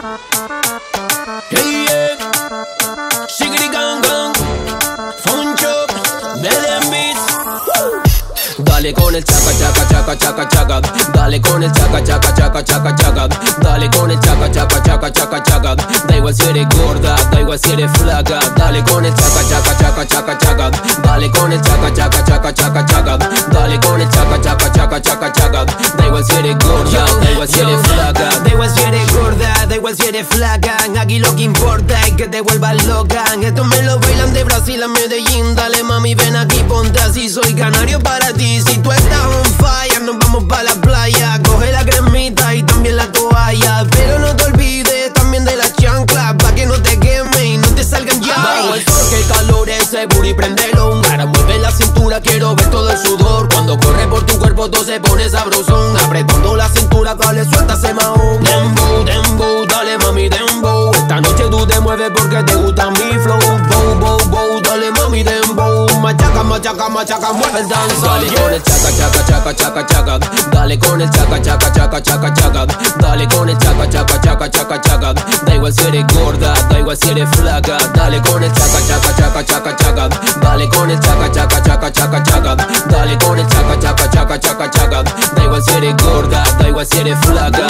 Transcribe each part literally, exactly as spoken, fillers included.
Hey, yeah. Shiggity gang gang. Funcho, Belen Beats. Dale con el chaca chaca chaca chaca chaca. Dale con el chaca chaca chaca chaca chaca. Dale con el chaca chaca chaca chaca chaca. Da igual si eres gorda, da igual si eres flaca. Dale con el chaca chaca chaca chaca chaca. Dale con el chaca chaca chaca chaca chaca. Dale con el chaca chaca chaca chaca chaca. Da igual si eres gorda, da igual si eres flaca. Da igual si eres gorda, da igual si eres flaca. Aquí lo que importa es que te vuelvas loca. Esto me lo bailan de Brasil a Medellín. Dale mami, ven aquí, ponte así. Soy canario para ti. Si tú estás on fire, nos vamos pa' la playa. Coge la cremita y también la toalla. Pero no te olvides también de las chanclas, pa' que no te queme y no te salgan ya. Bajo el sol que el calor es seguro y prendelo. Ahora mueve la cintura, quiero ver todo el sudor. Cuando corre por tu cuerpo todo se pone sabrosón. Apretando la cintura, dale, suelta ese mahón. Dembow, dembow, dale mami, dembow. Esta noche tú te mueves porque te gusta mi flow. Bow, bow, bow, dale mami, dembow. Machaca, machaca, machaca, mueve el danza. Dale con el chaca, chaca, chaca, chaca, chaca. Dale con el chaca, chaca, chaca, chaca, chaca. Dale con el chaca, chaca, chaca, chaca, chaca. Da igual si eres gorda, da igual si eres flaca. Dale con el chaca, chaca, chaca, chaca, chaca. Dale con el chaca, chaca, chaca, chaca, chaca. Dale con el chaca, chaca, chaca, chaca, chaca. Da igual si eres gorda, da igual si eres flaca.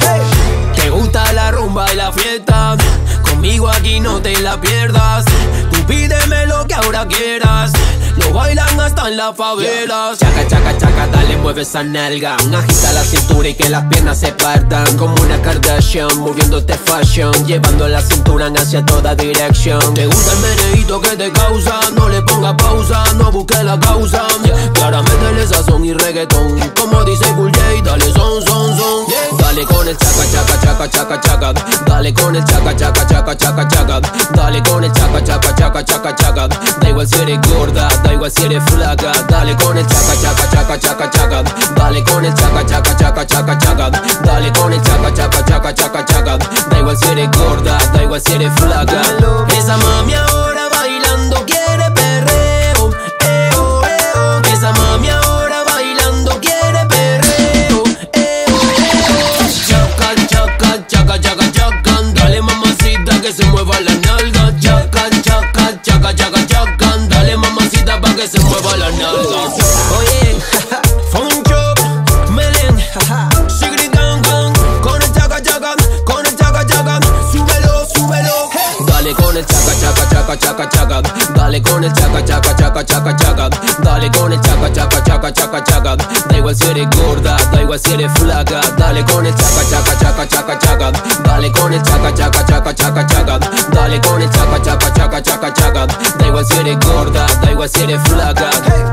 Te gusta la rumba y la fiesta, conmigo aquí no te la pierdas. Tú pídeme lo que ahora quieras, lo bailan hasta en las favelas. Chaca, chaca, chaca, dale, mueve esa nalga. Agita la cintura y que las piernas se partan. Como una Kardashian, moviéndote fashion, llevando la cintura hacia toda dirección. Te gusta el meneíto que te causa, no le ponga pausa, no busque la causa. Claramente le sazón y reggaetón, como dice Cool J, dale son, son, son. Dale con el chaca, chaca, chaca, chaca, chaca. Dale con el chaca, chaca, chaca, chaca, chaca. Dale con el chaca, chaca, chaca, chaca, chaca. Da igual si eres gorda, da igual si eres flaca. Dale con el chaca, chaca, chaca, chaca, chaca. Dale con el chaca, chaca, chaca, chaca, chaca. Dale con el chaca, chaca, chaca, chaca, chaca. Da igual si eres gorda, da igual si eres flaca. Esa mami ahora bailando quiere perreo, eh, oh, eh, oh. Esa mami ahora bailando quiere perreo, eh, oh, eh, oh. Chaca, chaca, chaca, chaca, chaca. Dale mamacita que se mueva la nalga. Chaca, chaca, chaca, chaca, chaca. Dale mamacita pa' que se mueva la nalga. Oye, Funcho, Belen, Shiggity gang gang. Con el chaca, chaca, con el chaca, chaca. Súbelo, súbelo. Dale con el chaca, chaca, chaca, chaca, chaca. Dale con el chaca, chaca, chaca, chaca, chaca. Dale con el chaca, chaca, chaca, chaca, chaca. Da igual si eres gorda, da igual si eres flaca. Dale con el chaca, chaca, chaca, chaca, chaca. Dale con el chaca, chaca, chaca, chaca, chaca. Dale con el chaca, chaca, chaca, chaca, chaca. Da igual si eres gorda, da igual si eres flaca.